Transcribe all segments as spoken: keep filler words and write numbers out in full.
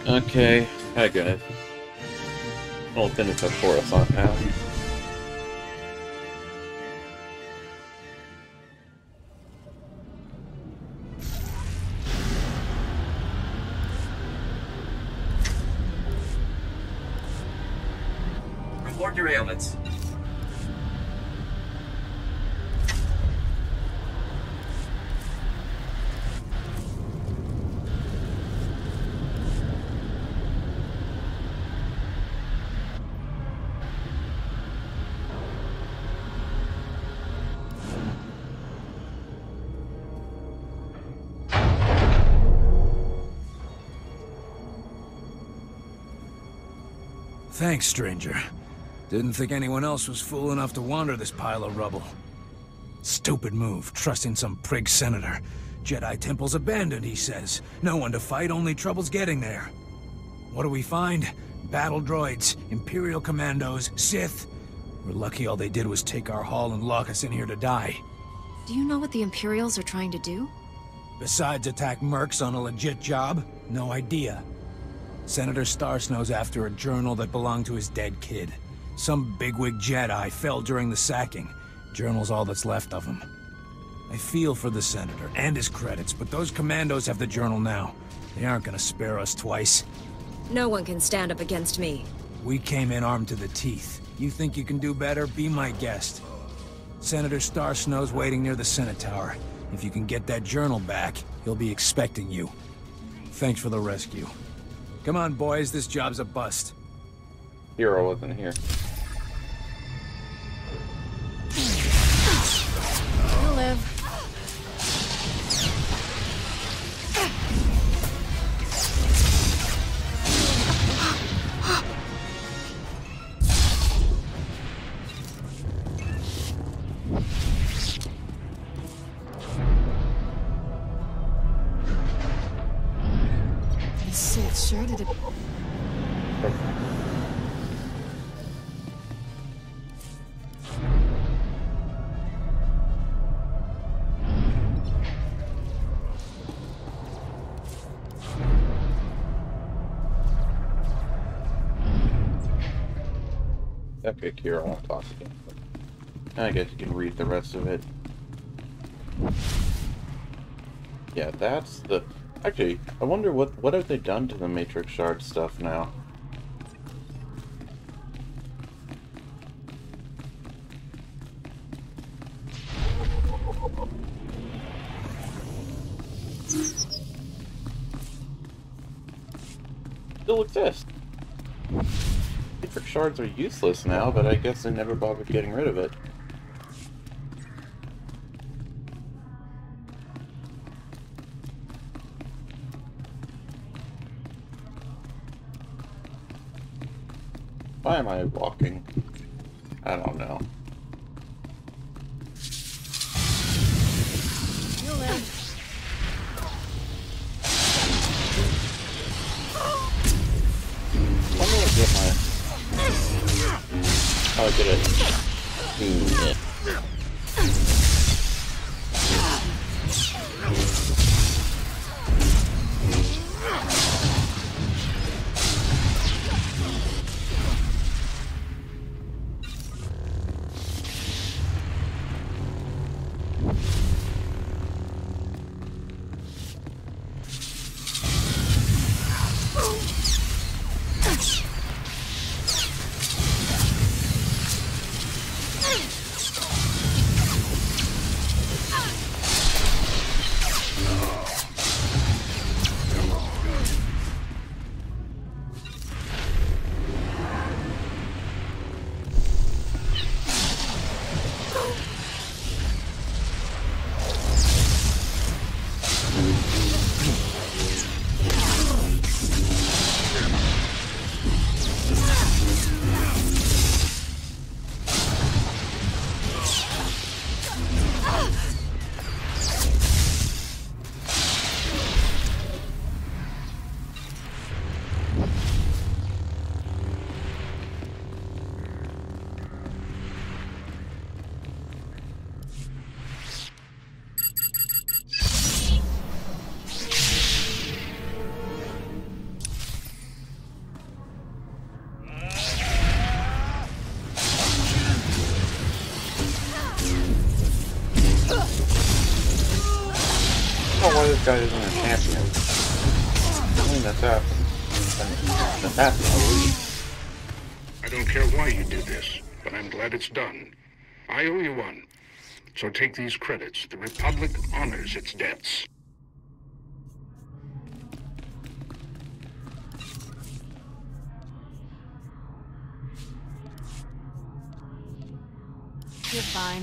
Okay, hi guys. I'll finish up for us on now. Report derailments. Thanks, stranger. Didn't think anyone else was fool enough to wander this pile of rubble. Stupid move, trusting some prig senator. Jedi temple's abandoned, he says. No one to fight, only trouble's getting there. What do we find? Battle droids, Imperial commandos, Sith. We're lucky all they did was take our haul and lock us in here to die. Do you know what the Imperials are trying to do? Besides attack mercs on a legit job? No idea. Senator Starsnow's after a journal that belonged to his dead kid. Some bigwig Jedi fell during the sacking. Journal's all that's left of him. I feel for the Senator and his credits, but those commandos have the journal now. They aren't gonna spare us twice. No one can stand up against me. We came in armed to the teeth. You think you can do better? Be my guest. Senator Starsnow's waiting near the Senate Tower. If you can get that journal back, he'll be expecting you. Thanks for the rescue. Come on, boys, this job's a bust. Hero wasn't here. You'll live. Sith sure did it. Epic here, I won't talk again. I guess you can read the rest of it. Yeah, that's the... Actually, I wonder what what have they done to the Matrix Shard stuff now? Still exist. Matrix Shards are useless now, but I guess they never bothered getting rid of it. Why am I walking? I don't know. You'll live. I'm gonna get my... Oh, I did it. Mm, yeah. guy isn't a champion. Something that's happened. That's happened, I believe. I don't care why you did this, but I'm glad it's done. I owe you one. So take these credits. The Republic honors its debts. You're fine.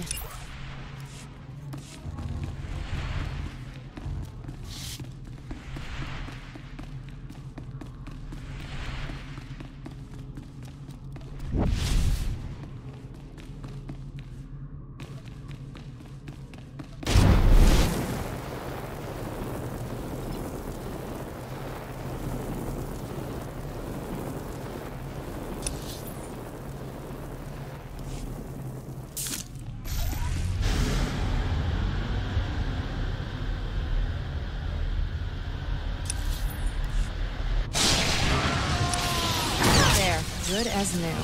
Good as new.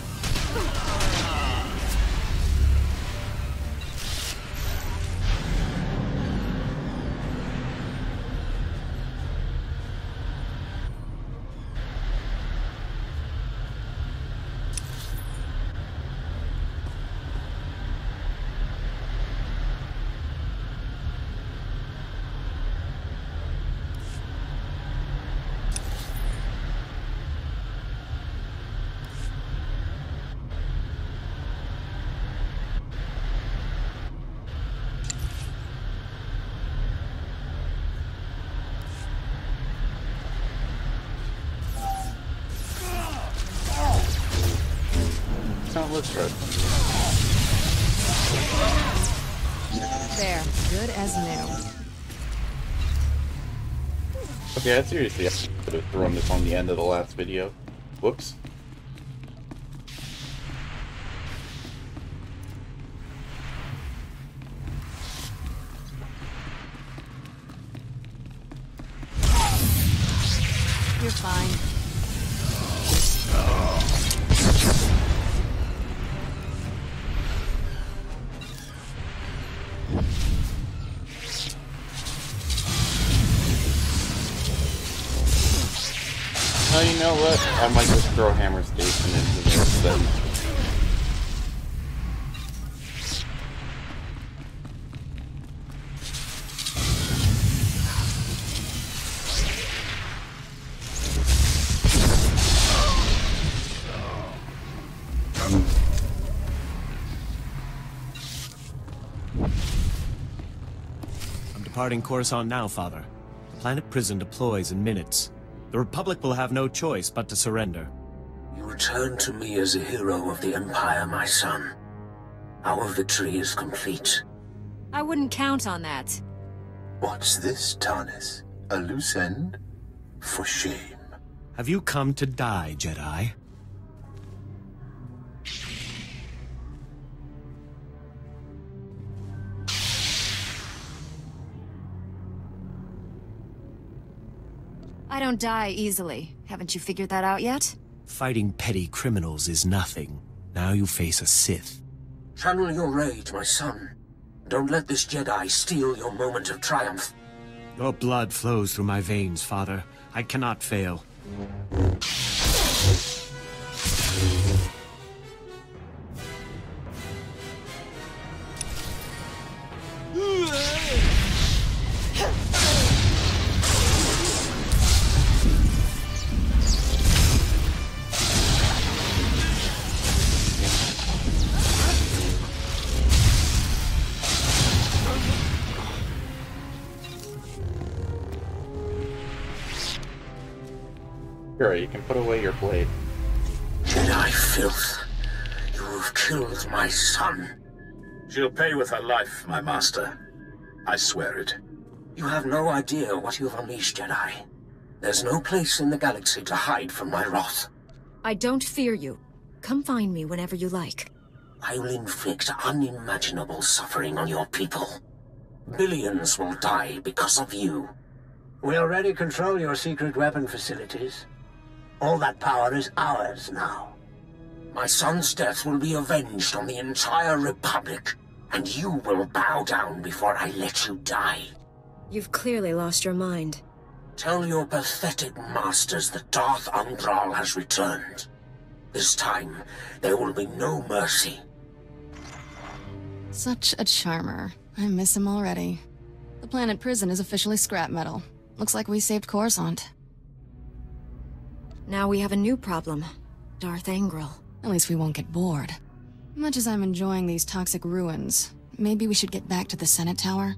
Don't look right. There. Good as new. Okay, I seriously I could have thrown this on the end of the last video. Whoops. You're fine. Oh, you know what? I might just throw Hammer Station into this then. I'm departing Coruscant now, Father. The planet prison deploys in minutes. The Republic will have no choice but to surrender. You return to me as a hero of the Empire, my son. Our victory is complete. I wouldn't count on that. What's this, Tarnis? A loose end? For shame. Have you come to die, Jedi? I don't die easily. Haven't you figured that out yet? Fighting petty criminals is nothing. Now you face a Sith. Channel your rage, my son. Don't let this Jedi steal your moment of triumph. Your blood flows through my veins, Father. I cannot fail. Sure, you can put away your blade. Jedi filth. You have killed my son. She'll pay with her life, my master. I swear it. You have no idea what you've unleashed, Jedi. There's no place in the galaxy to hide from my wrath. I don't fear you. Come find me whenever you like. I will inflict unimaginable suffering on your people. Billions will die because of you. We already control your secret weapon facilities. All that power is ours now. My son's death will be avenged on the entire Republic, and you will bow down before I let you die. You've clearly lost your mind. Tell your pathetic masters that Darth Undral has returned. This time, there will be no mercy. Such a charmer. I miss him already. The planet prison is officially scrap metal. Looks like we saved Coruscant. Now we have a new problem. Darth Angral. At least we won't get bored. Much as I'm enjoying these toxic ruins, maybe we should get back to the Senate Tower?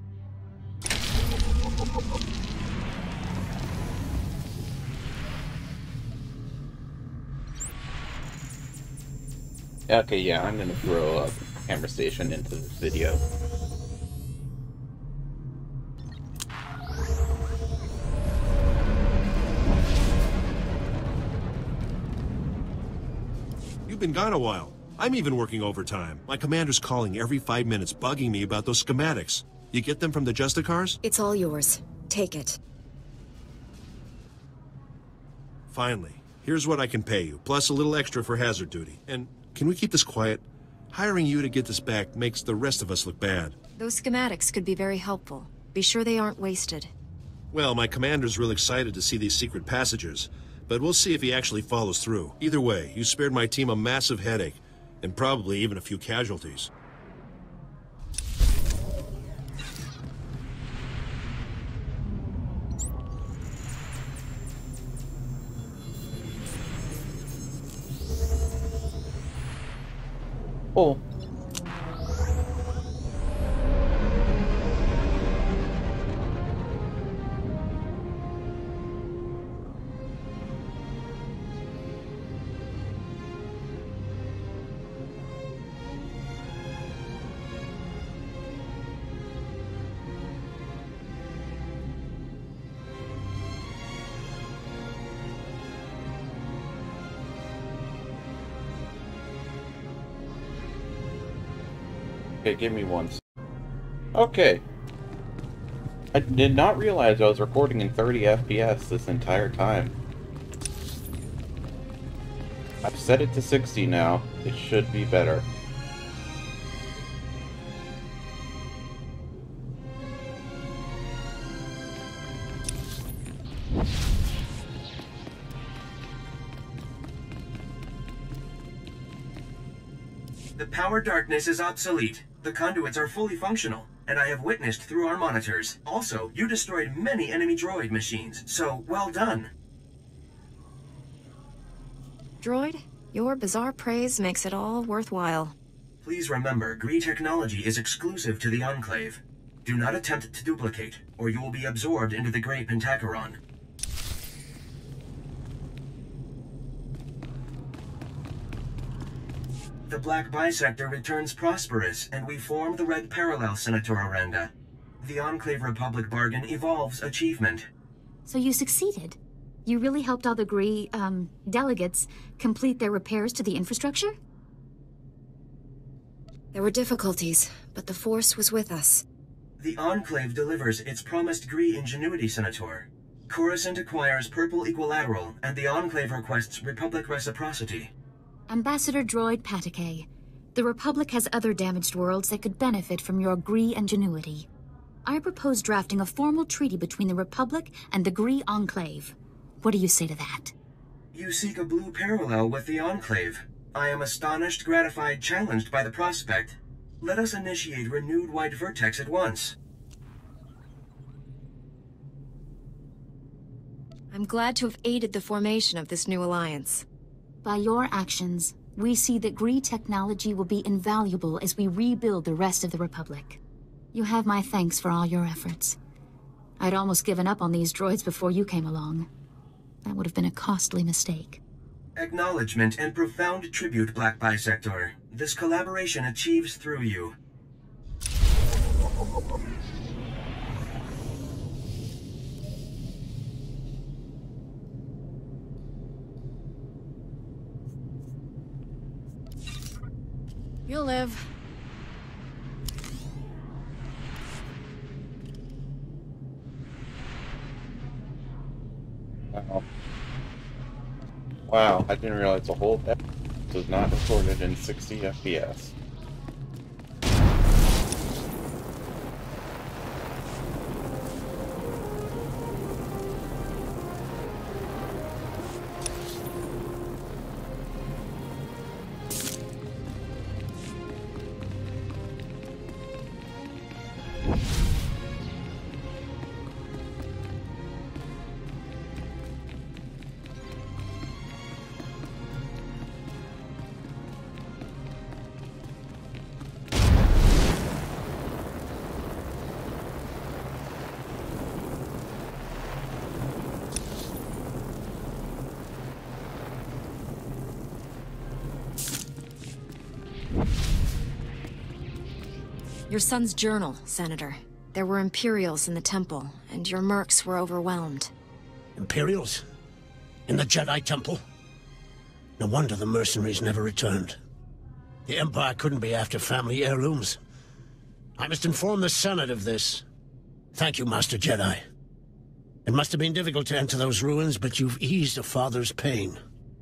Okay, yeah, I'm gonna throw a camera station into this video. You've been gone a while. I'm even working overtime. My commander's calling every five minutes, bugging me about those schematics. You get them from the Justicars? It's all yours. Take it. Finally. Here's what I can pay you, plus a little extra for hazard duty. And can we keep this quiet? Hiring you to get this back makes the rest of us look bad. Those schematics could be very helpful. Be sure they aren't wasted. Well, my commander's real excited to see these secret passages, but we'll see if he actually follows through. Either way, you spared my team a massive headache, and probably even a few casualties. Oh. Okay, give me one. Okay. I did not realize I was recording in thirty F P S this entire time. I've set it to sixty now. It should be better. The power darkness is obsolete. The conduits are fully functional, and I have witnessed through our monitors. Also, you destroyed many enemy droid machines, so well done. Droid, your bizarre praise makes it all worthwhile. Please remember, Gree technology is exclusive to the Enclave. Do not attempt to duplicate, or you will be absorbed into the Grey Pentacheron. The Black Bisector returns prosperous, and we form the Red Parallel, Senator Aranda. The Enclave Republic bargain evolves achievement. So you succeeded? You really helped all the Gree, um, delegates complete their repairs to the infrastructure? There were difficulties, but the Force was with us. The Enclave delivers its promised Gree ingenuity, Senator. Coruscant acquires Purple Equilateral, and the Enclave requests Republic reciprocity. Ambassador Droid Patakay, the Republic has other damaged worlds that could benefit from your Gree ingenuity. I propose drafting a formal treaty between the Republic and the Gree Enclave. What do you say to that? You seek a blue parallel with the Enclave. I am astonished, gratified, challenged by the prospect. Let us initiate renewed White Vertex at once. I'm glad to have aided the formation of this new alliance. By your actions, we see that Gree technology will be invaluable as we rebuild the rest of the Republic. You have my thanks for all your efforts. I'd almost given up on these droids before you came along. That would have been a costly mistake. Acknowledgement and profound tribute, Black Bisector. This collaboration achieves through you. You'll live. Wow. Wow, I didn't realize the whole episode was not recorded in sixty F P S. Your son's journal, Senator. There were Imperials in the temple, and your mercs were overwhelmed. Imperials? In the Jedi temple? No wonder the mercenaries never returned. The Empire couldn't be after family heirlooms. I must inform the Senate of this. Thank you, Master Jedi. It must have been difficult to enter those ruins, but you've eased a father's pain.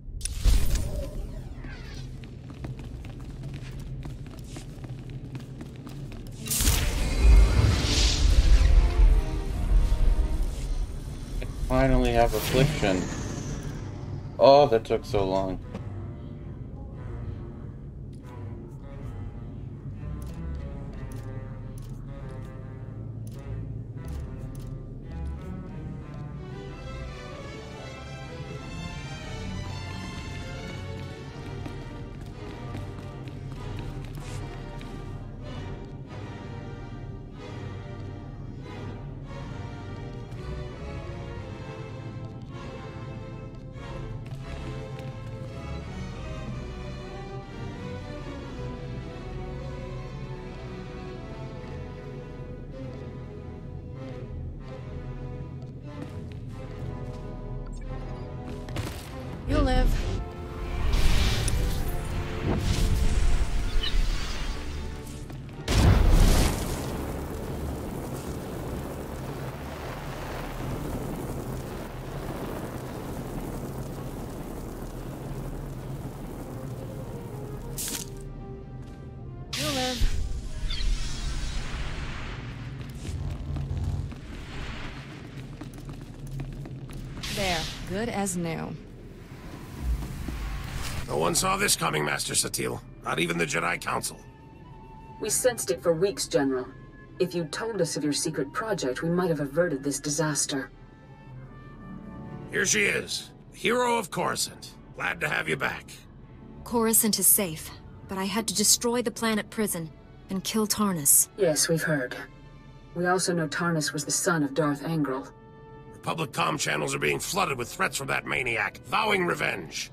Finally have affliction. Oh, that took so long. You'll live. You'll live. There, good as new. No one saw this coming, Master Satil. Not even the Jedi Council. We sensed it for weeks, General. If you'd told us of your secret project, we might have averted this disaster. Here she is, hero of Coruscant. Glad to have you back. Coruscant is safe, but I had to destroy the planet prison and kill Tarnus. Yes, we've heard. We also know Tarnus was the son of Darth Angral. Republic comm channels are being flooded with threats from that maniac, vowing revenge.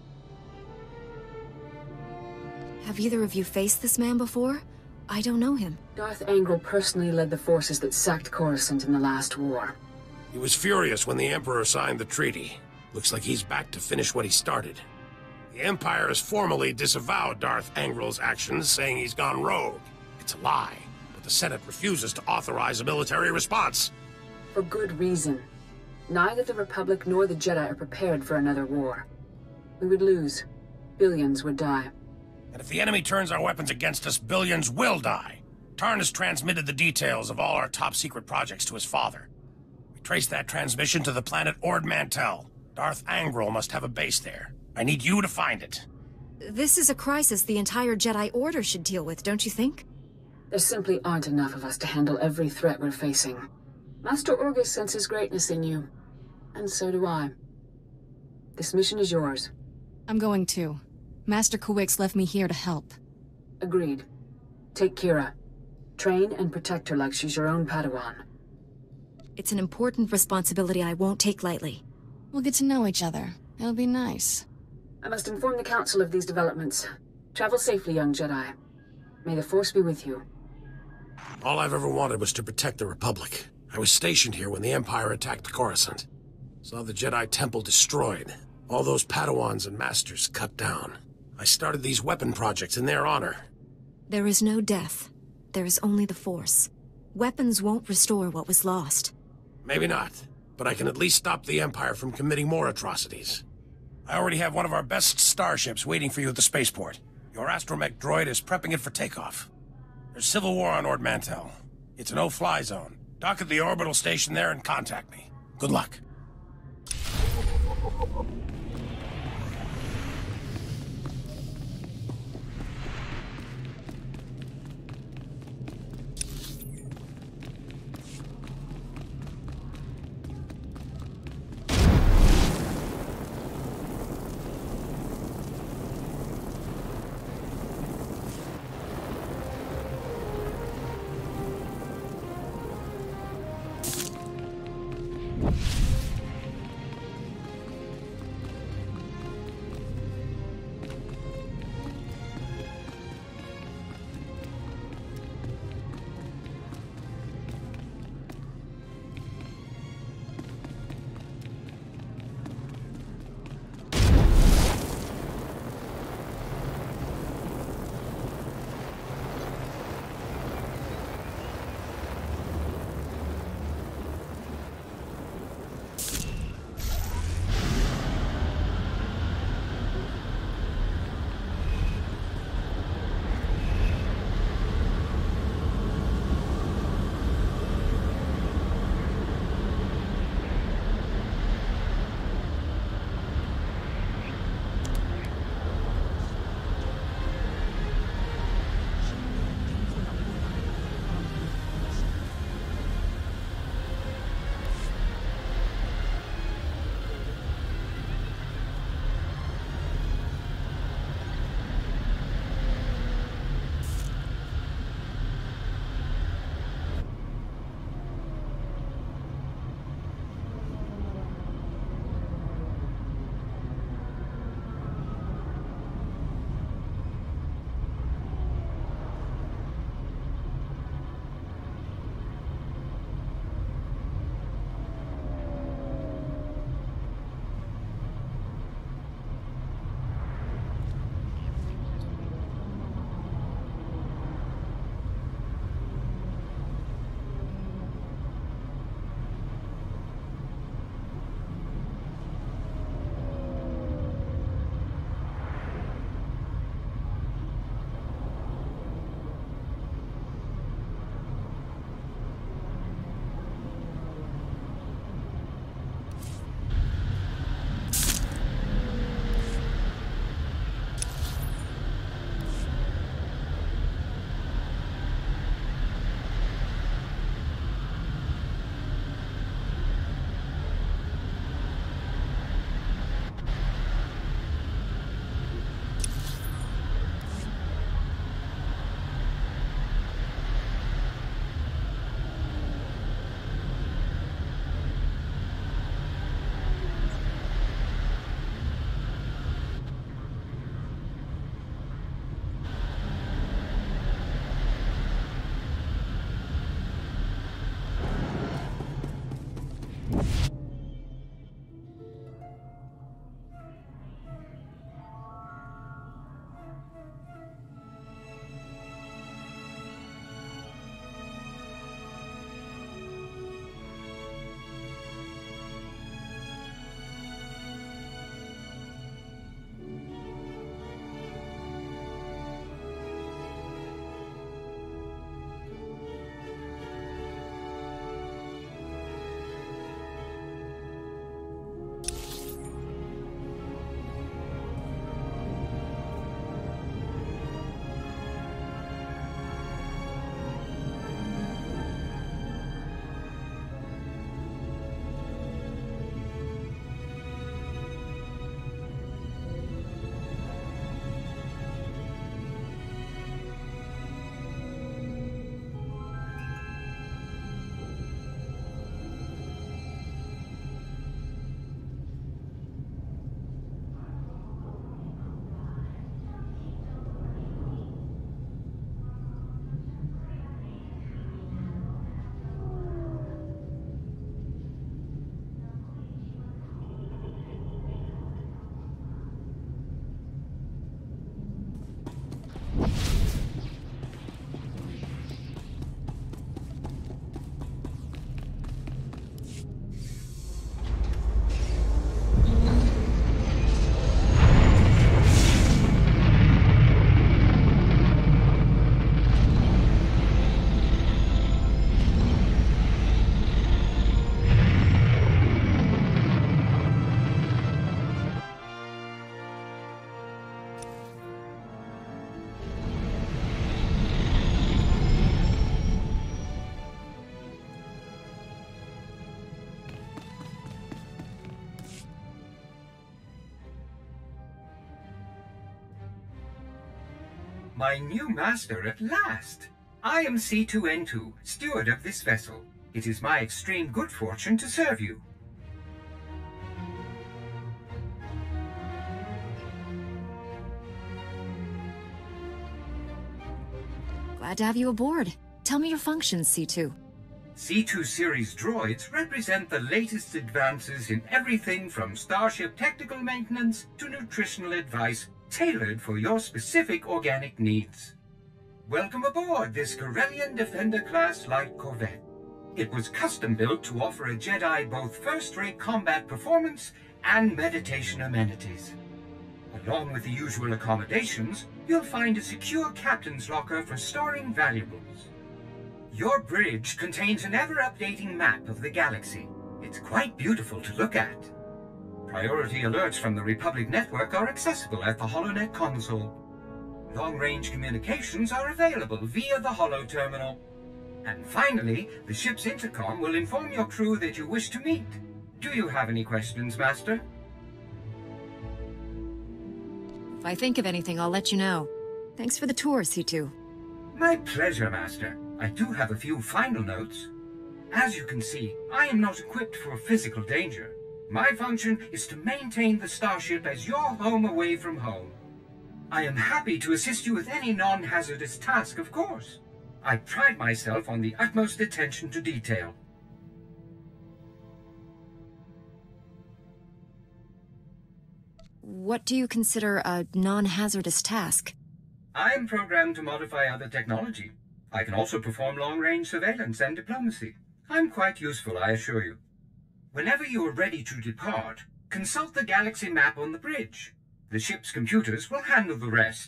Have either of you faced this man before? I don't know him. Darth Angral personally led the forces that sacked Coruscant in the last war. He was furious when the Emperor signed the treaty. Looks like he's back to finish what he started. The Empire has formally disavowed Darth Angral's actions, saying he's gone rogue. It's a lie, but the Senate refuses to authorize a military response. For good reason. Neither the Republic nor the Jedi are prepared for another war. We would lose. Billions would die. And if the enemy turns our weapons against us, billions will die. Tarnus transmitted the details of all our top-secret projects to his father. We traced that transmission to the planet Ord Mantell. Darth Angral must have a base there. I need you to find it. This is a crisis the entire Jedi Order should deal with, don't you think? There simply aren't enough of us to handle every threat we're facing. Master Orgus senses greatness in you. And so do I. This mission is yours. I'm going too. Master Kawix left me here to help. Agreed. Take Kira. Train and protect her like she's your own Padawan. It's an important responsibility I won't take lightly. We'll get to know each other. It'll be nice. I must inform the Council of these developments. Travel safely, young Jedi. May the Force be with you. All I've ever wanted was to protect the Republic. I was stationed here when the Empire attacked Coruscant. Saw the Jedi Temple destroyed. All those Padawans and Masters cut down. I started these weapon projects in their honor. There is no death. There is only the Force. Weapons won't restore what was lost. Maybe not, but I can at least stop the Empire from committing more atrocities. I already have one of our best starships waiting for you at the spaceport. Your astromech droid is prepping it for takeoff. There's civil war on Ord Mantell. It's a no-fly zone. Dock at the orbital station there and contact me. Good luck. My new master at last! I am C two N two, steward of this vessel. It is my extreme good fortune to serve you. Glad to have you aboard. Tell me your functions, C two. C two series droids represent the latest advances in everything from starship technical maintenance to nutritional advice tailored for your specific organic needs. Welcome aboard this Corellian Defender-class light corvette. It was custom-built to offer a Jedi both first-rate combat performance and meditation amenities. Along with the usual accommodations, you'll find a secure captain's locker for storing valuables. Your bridge contains an ever-updating map of the galaxy. It's quite beautiful to look at. Priority alerts from the Republic network are accessible at the HoloNet console. Long-range communications are available via the Holo terminal. And finally, the ship's intercom will inform your crew that you wish to meet. Do you have any questions, Master? If I think of anything, I'll let you know. Thanks for the tour, C two. My pleasure, Master. I do have a few final notes. As you can see, I am not equipped for physical danger. My function is to maintain the starship as your home away from home. I am happy to assist you with any non-hazardous task, of course. I pride myself on the utmost attention to detail. What do you consider a non-hazardous task? I am programmed to modify other technology. I can also perform long-range surveillance and diplomacy. I'm quite useful, I assure you. Whenever you are ready to depart, consult the galaxy map on the bridge. The ship's computers will handle the rest.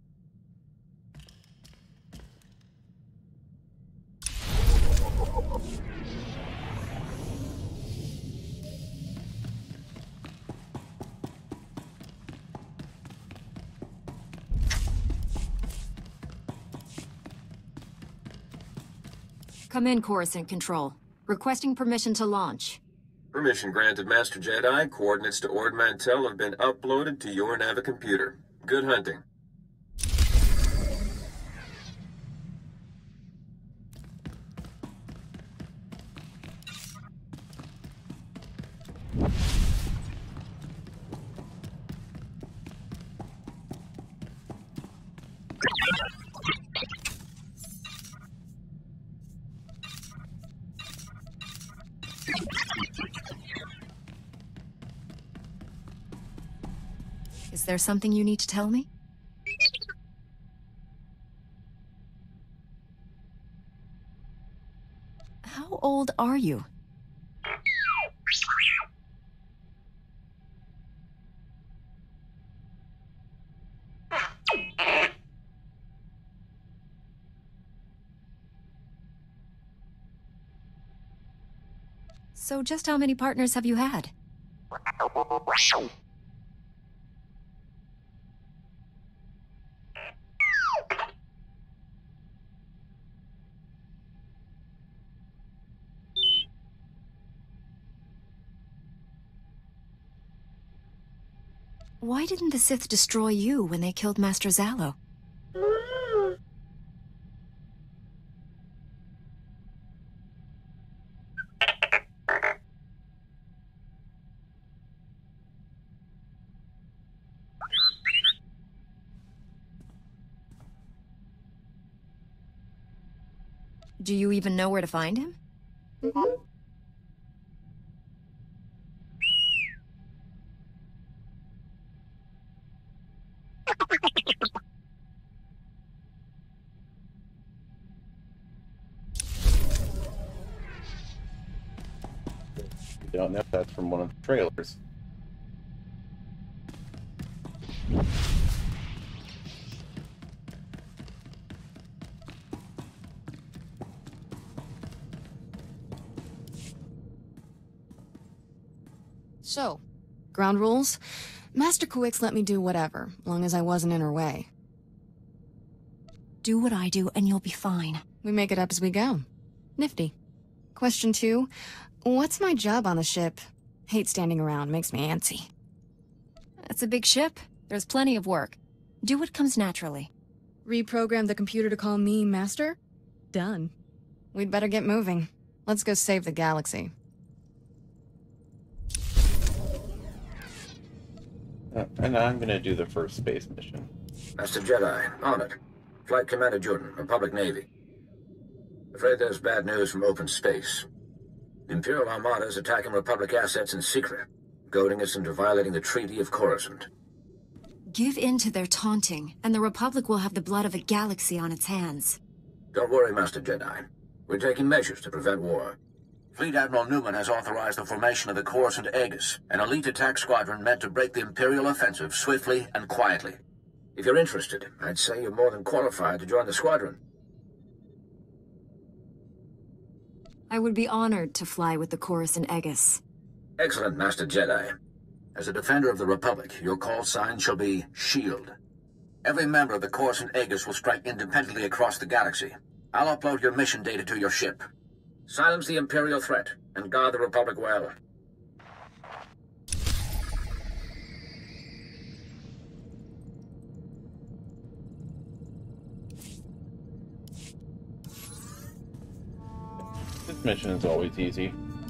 Come in, Coruscant Control. Requesting permission to launch. Permission granted, Master Jedi. Coordinates to Ord Mantell have been uploaded to your Navicomputer. Good hunting. Is there something you need to tell me? How old are you? So just how many partners have you had? Why didn't the Sith destroy you when they killed Master Zalo? Do you even know where to find him? Mm-hmm. Don't know if that's from one of the trailers. So, ground rules? Master Kuix let me do whatever, long as I wasn't in her way. Do what I do and you'll be fine. We make it up as we go. Nifty. Question two. What's my job on the ship? Hate standing around, makes me antsy. It's a big ship. There's plenty of work. Do what comes naturally. Reprogram the computer to call me Master? Done. We'd better get moving. Let's go save the galaxy. Uh, and I'm gonna do the first space mission. Master Jedi, on it. Flight Commander Jordan, Republic Navy. Afraid there's bad news from open space. The Imperial Armada is attacking Republic assets in secret, goading us into violating the Treaty of Coruscant. Give in to their taunting, and the Republic will have the blood of a galaxy on its hands. Don't worry, Master Jedi. We're taking measures to prevent war. Fleet Admiral Newman has authorized the formation of the Coruscant Aegis, an elite attack squadron meant to break the Imperial offensive swiftly and quietly. If you're interested, I'd say you're more than qualified to join the squadron. I would be honored to fly with the Coruscant Aegis. Excellent, Master Jedi. As a defender of the Republic, your call sign shall be SHIELD. Every member of the Coruscant Aegis will strike independently across the galaxy. I'll upload your mission data to your ship. Silence the Imperial threat, and guard the Republic well. This mission is always easy.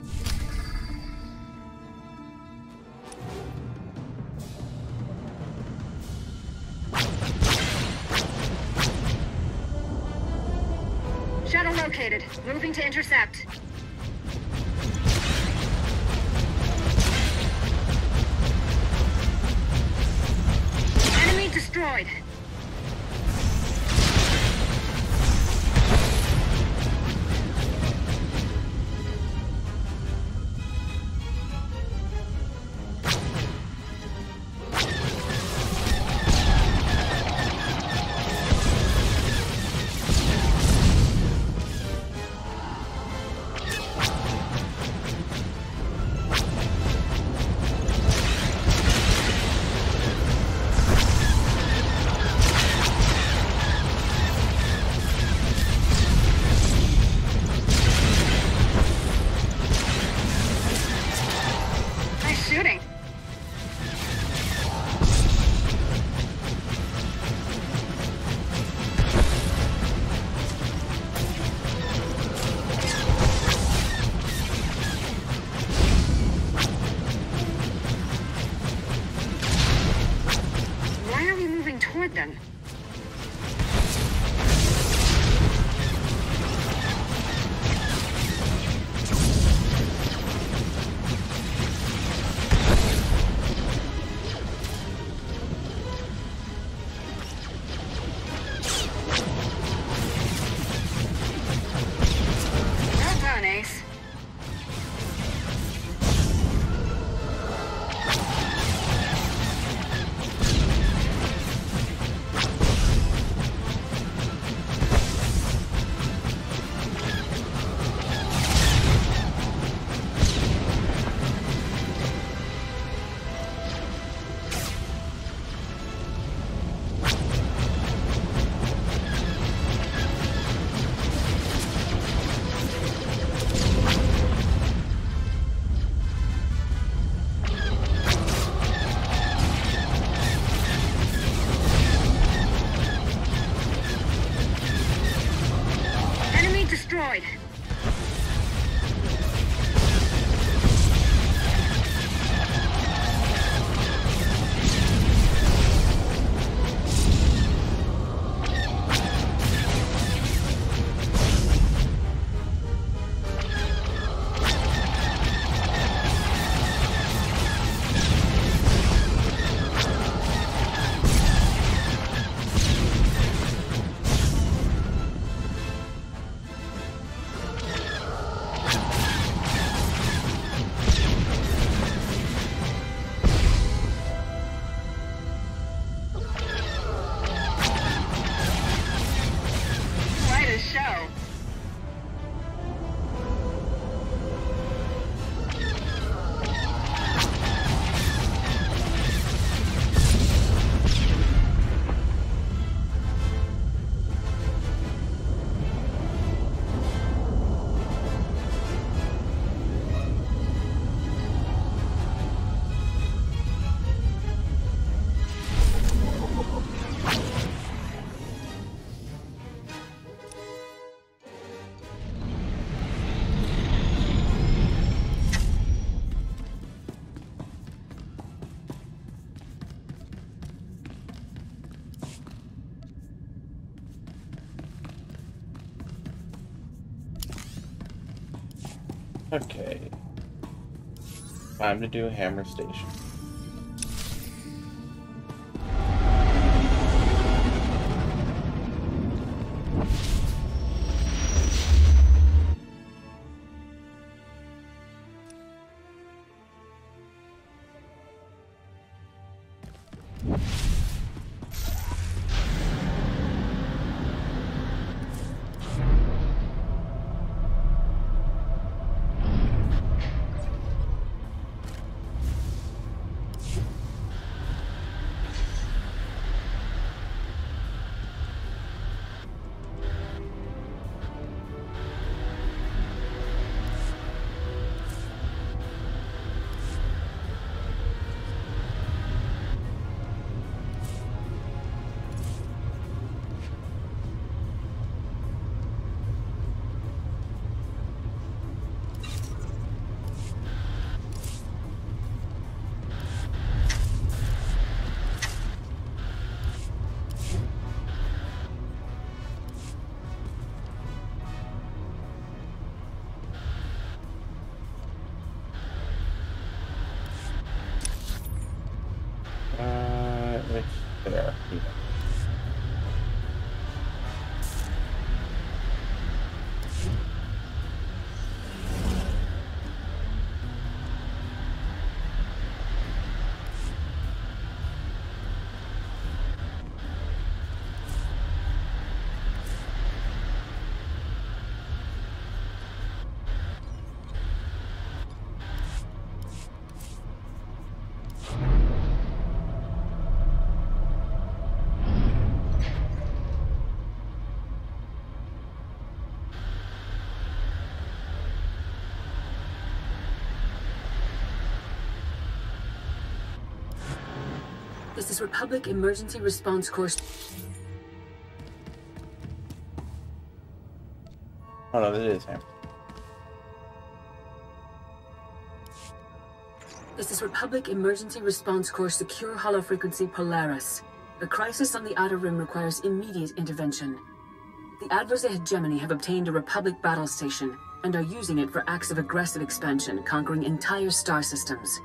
Shuttle located. Moving to intercept. Enemy destroyed. Them. Well done, Ace. Okay. Time to do Hammer Station. Uh, it's there. Yeah. This is Republic Emergency Response Course. Oh no, that is him. This is Republic Emergency Response Corps Secure Hollow Frequency Polaris. The crisis on the Outer Rim requires immediate intervention. The Adversary Hegemony have obtained a Republic battle station and are using it for acts of aggressive expansion, conquering entire star systems.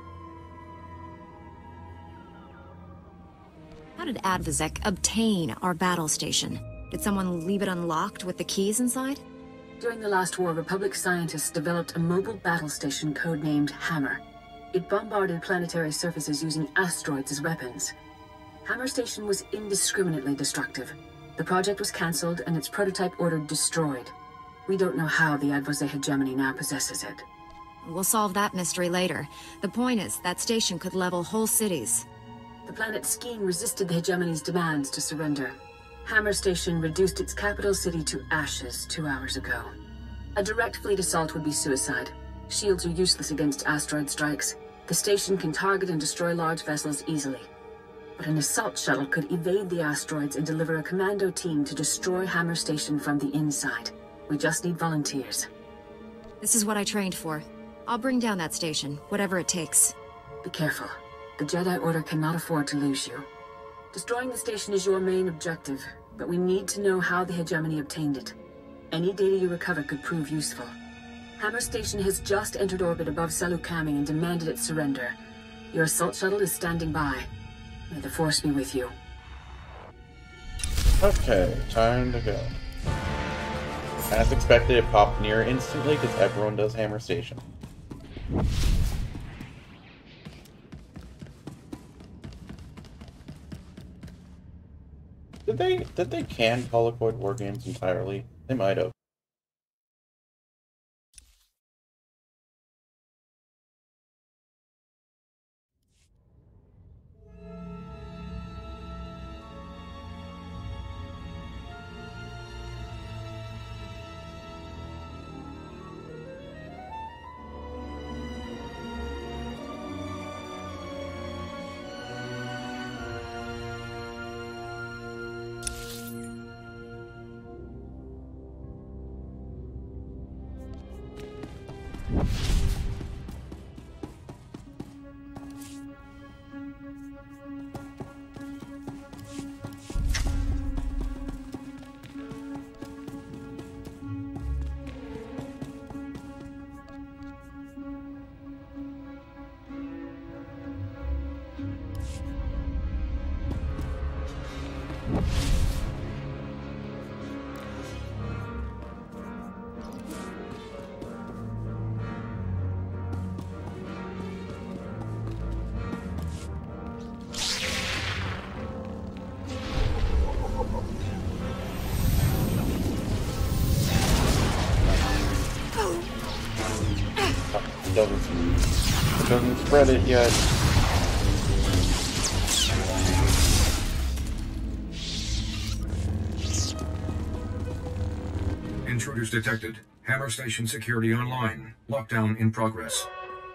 How did Advazek obtain our battle station? Did someone leave it unlocked with the keys inside? During the last war, Republic scientists developed a mobile battle station codenamed Hammer. It bombarded planetary surfaces using asteroids as weapons. Hammer Station was indiscriminately destructive. The project was cancelled and its prototype ordered destroyed. We don't know how the Adversary Hegemony now possesses it. We'll solve that mystery later. The point is, that station could level whole cities. The planet Skeen resisted the Hegemony's demands to surrender. Hammer Station reduced its capital city to ashes two hours ago. A direct fleet assault would be suicide. Shields are useless against asteroid strikes. The station can target and destroy large vessels easily. But an assault shuttle could evade the asteroids and deliver a commando team to destroy Hammer Station from the inside. We just need volunteers. This is what I trained for. I'll bring down that station, whatever it takes. Be careful. The Jedi Order cannot afford to lose you. Destroying the station is your main objective, but we need to know how the Hegemony obtained it. Any data you recover could prove useful. Hammer Station has just entered orbit above Salukami and demanded its surrender. Your assault shuttle is standing by. May the Force be with you. Okay, time to go. As expected, it popped near instantly because everyone does Hammer Station. Did they did they can Holocoid war games entirely? They might have. Doesn't spread it yet. Intruders detected. Hammer Station security online. Lockdown in progress.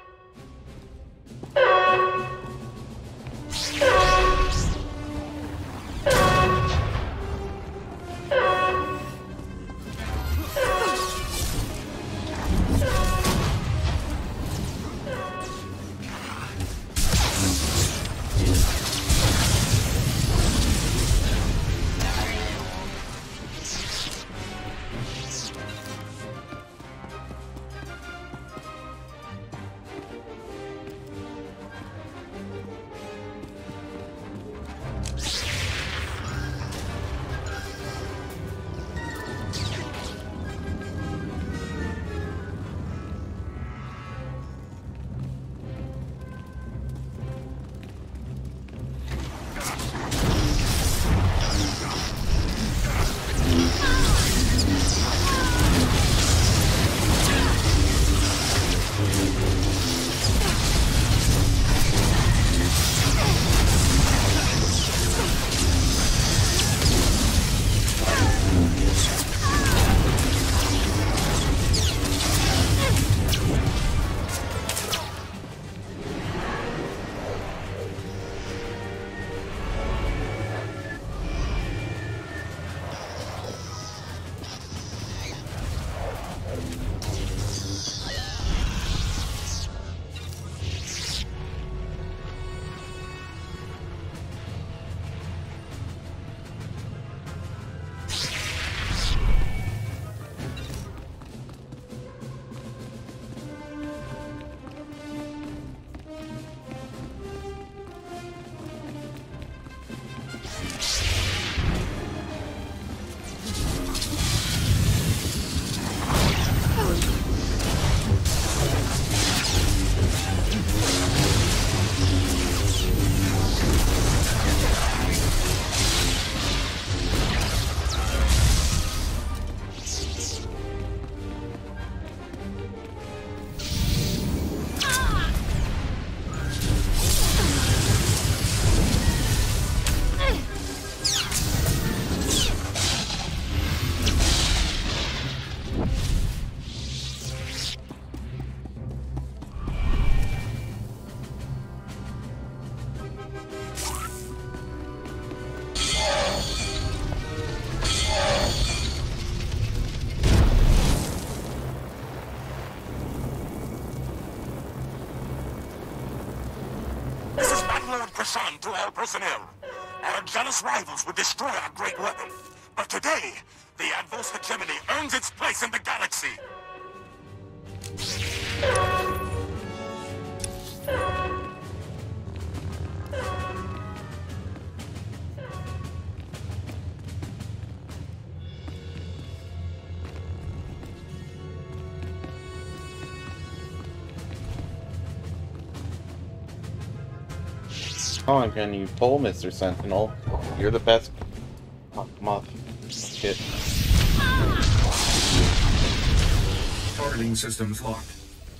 To all personnel. Our jealous rivals would destroy our great weapon. But today, the Advos hegemony earns its place in the galaxy. Come on, can you pull, Mister Sentinel? You're the best moth shit. Targeting systems locked.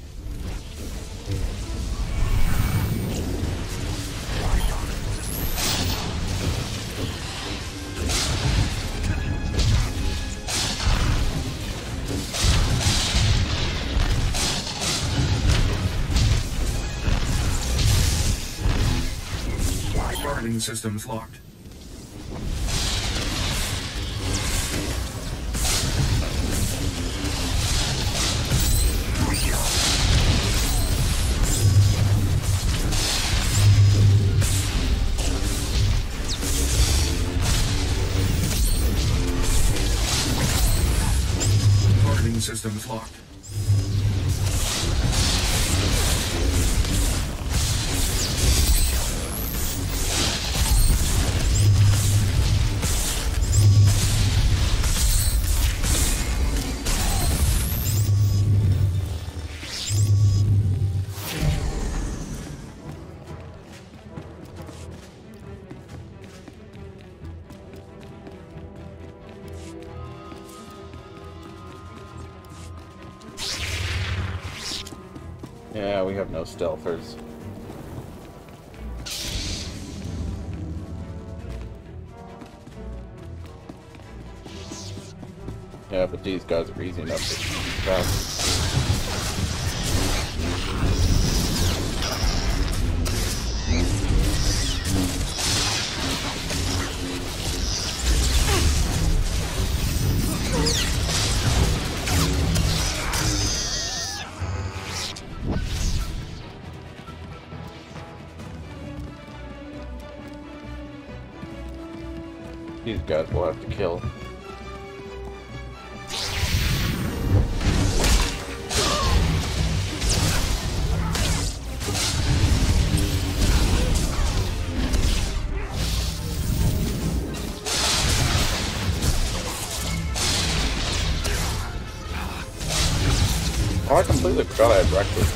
Targeting systems locked. Targeting systems locked. Yeah, we have no stealthers. Yeah, but these guys are easy enough to track. These guys will have to kill. Oh, I completely forgot I had breakfast.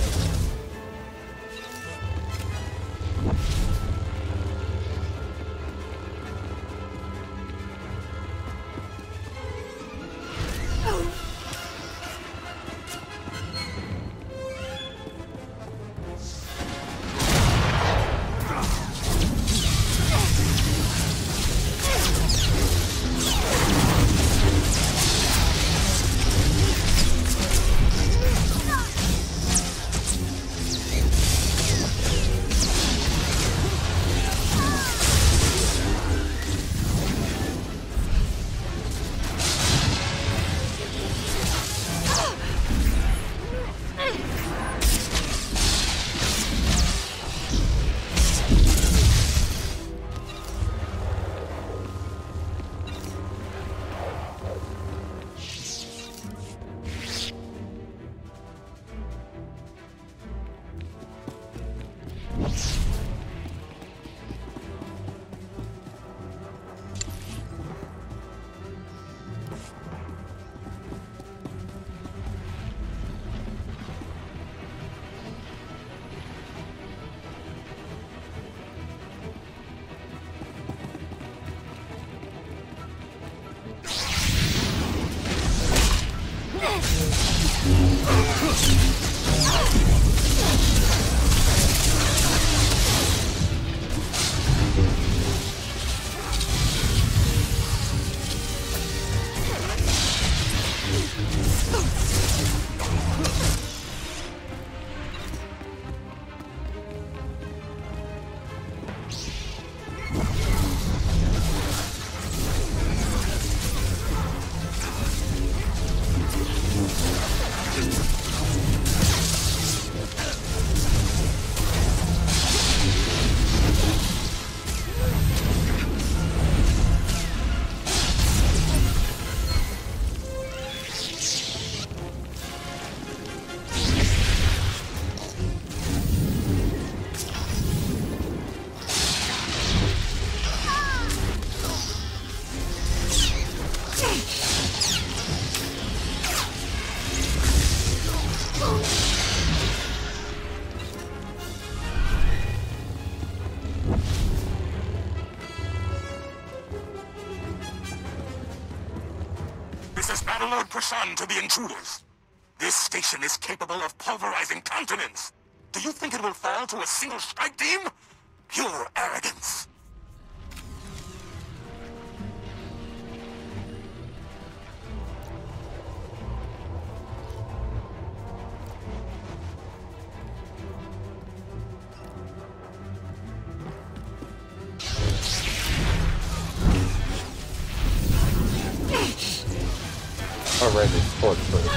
To the intruders. This station is capable of pulverizing continents. Do you think it will fall to a single strike team? Pure arrogance. Alright, it's sports first.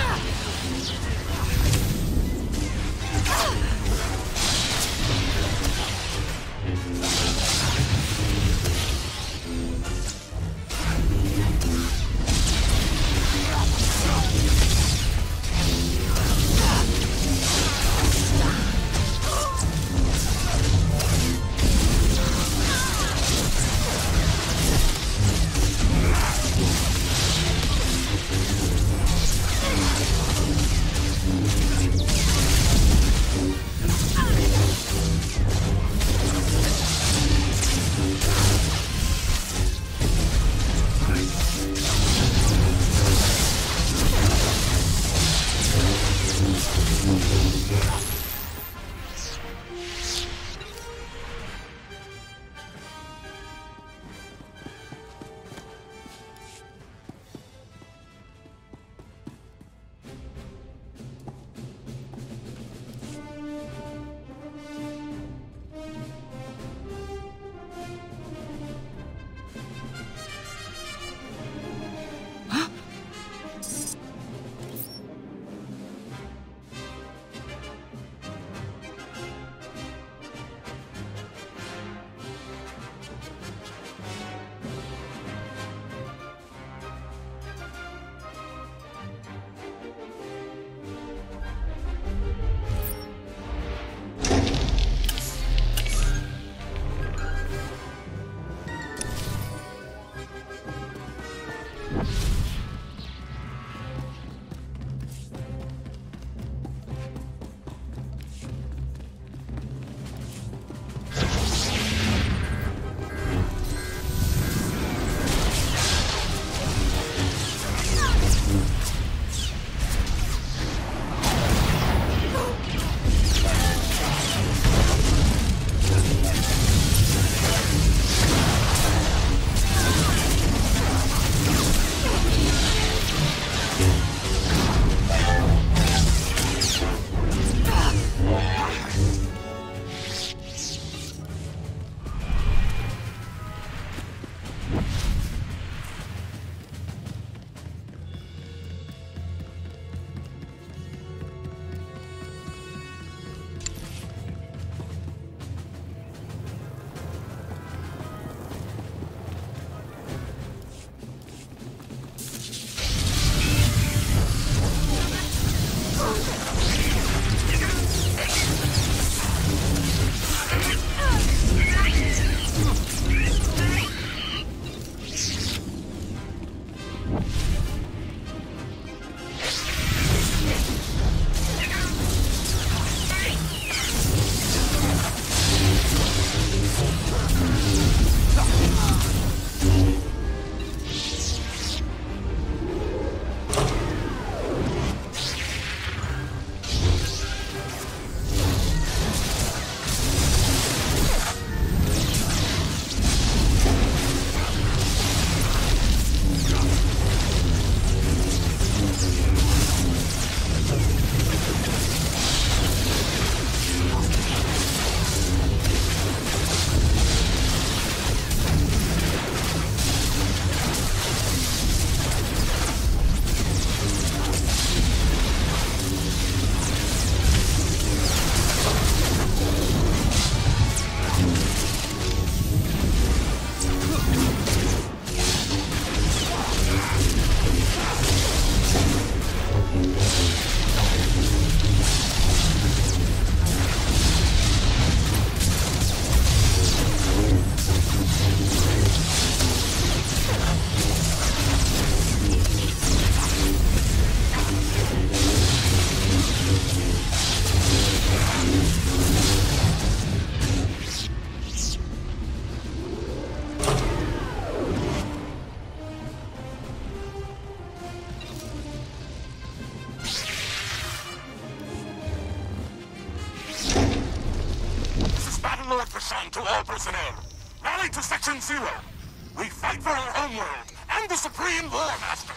To all personnel, rally to Section Zero. We fight for our homeworld and the Supreme War Master.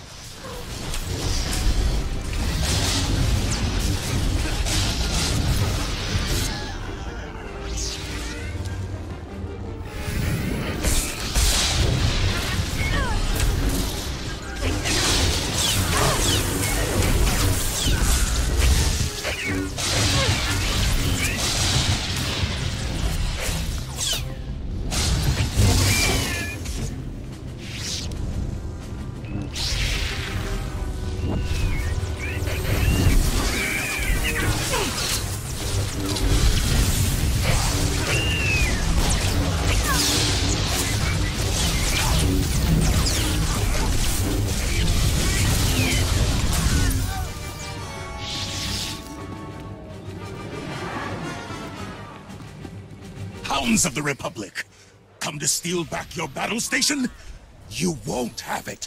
Hounds of the Republic! Come to steal back your battle station? You won't have it!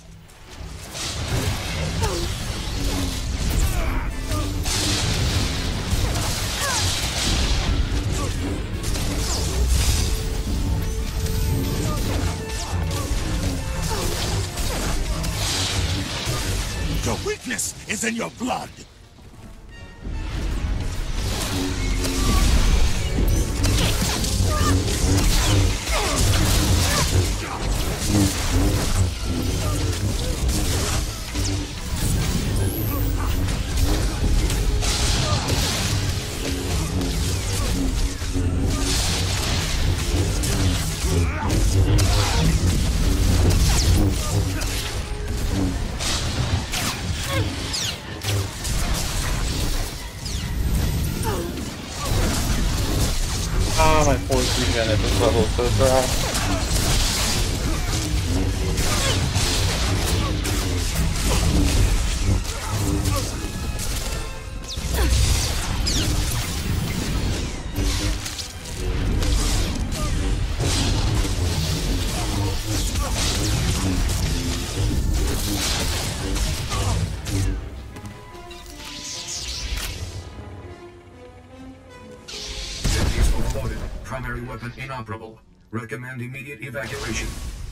Your weakness is in your blood! Ah, my force regen at this level is so dry. weapon inoperable. Recommend immediate evacuation.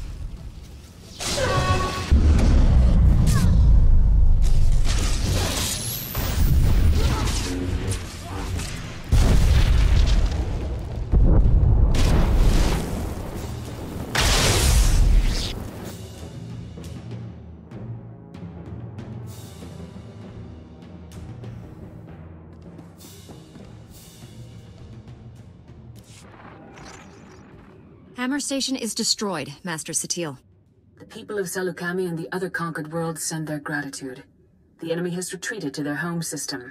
Hammer Station is destroyed, Master Satil. The people of Salukami and the other conquered worlds send their gratitude. The enemy has retreated to their home system.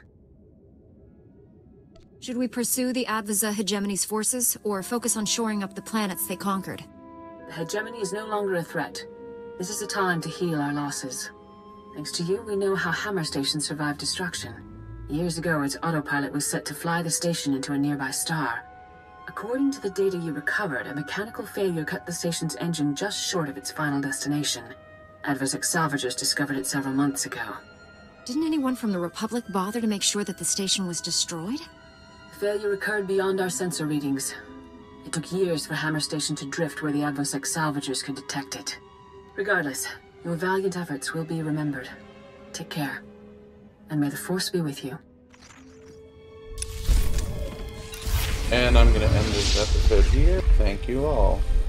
Should we pursue the Advaza Hegemony's forces, or focus on shoring up the planets they conquered? The hegemony is no longer a threat. This is a time to heal our losses. Thanks to you, we know how Hammer Station survived destruction. Years ago, its autopilot was set to fly the station into a nearby star. According to the data you recovered, a mechanical failure cut the station's engine just short of its final destination. Adversec salvagers discovered it several months ago. Didn't anyone from the Republic bother to make sure that the station was destroyed? The failure occurred beyond our sensor readings. It took years for Hammer Station to drift where the Advosec salvagers could detect it. Regardless, your valiant efforts will be remembered. Take care, and may the Force be with you. And I'm going to end this episode here. Thank you all.